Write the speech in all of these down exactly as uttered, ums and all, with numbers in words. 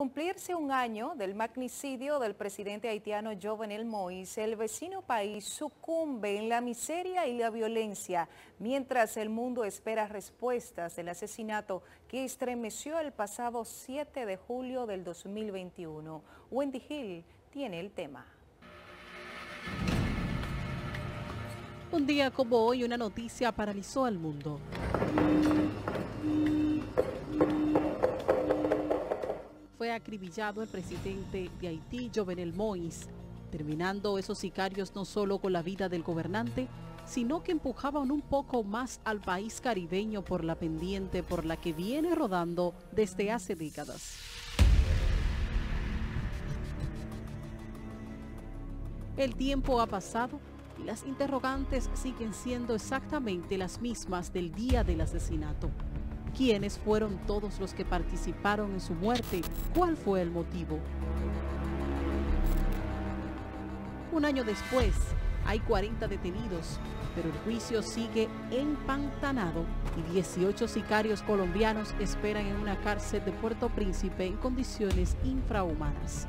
Cumplirse un año del magnicidio del presidente haitiano Jovenel Moïse, el vecino país sucumbe en la miseria y la violencia, mientras el mundo espera respuestas del asesinato que estremeció el pasado siete de julio del dos mil veintiuno. Wendy Hill tiene el tema. Un día como hoy, una noticia paralizó al mundo. Fue acribillado el presidente de Haití, Jovenel Moïse, terminando esos sicarios no solo con la vida del gobernante, sino que empujaban un poco más al país caribeño por la pendiente por la que viene rodando desde hace décadas. El tiempo ha pasado y las interrogantes siguen siendo exactamente las mismas del día del asesinato. ¿Quiénes fueron todos los que participaron en su muerte? ¿Cuál fue el motivo? Un año después, hay cuarenta detenidos, pero el juicio sigue empantanado y dieciocho sicarios colombianos esperan en una cárcel de Puerto Príncipe en condiciones infrahumanas.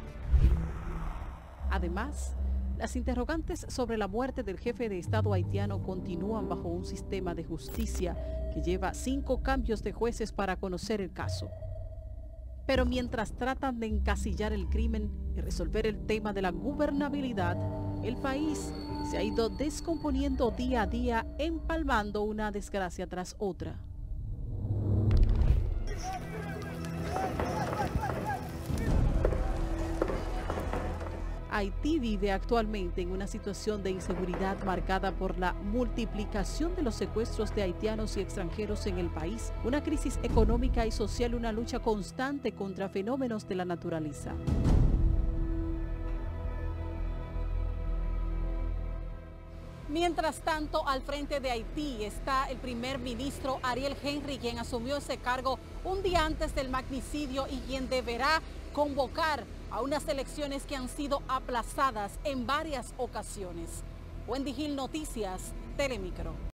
Además, las interrogantes sobre la muerte del jefe de Estado haitiano continúan bajo un sistema de justicia que lleva cinco cambios de jueces para conocer el caso. Pero mientras tratan de encasillar el crimen y resolver el tema de la gobernabilidad, el país se ha ido descomponiendo día a día, empalmando una desgracia tras otra. Haití vive actualmente en una situación de inseguridad marcada por la multiplicación de los secuestros de haitianos y extranjeros en el país, una crisis económica y social, una lucha constante contra fenómenos de la naturaleza. Mientras tanto, al frente de Haití está el primer ministro Ariel Henry, quien asumió ese cargo un día antes del magnicidio y quien deberá convocar a unas elecciones que han sido aplazadas en varias ocasiones. Wendy Hill, Noticias, Telemicro.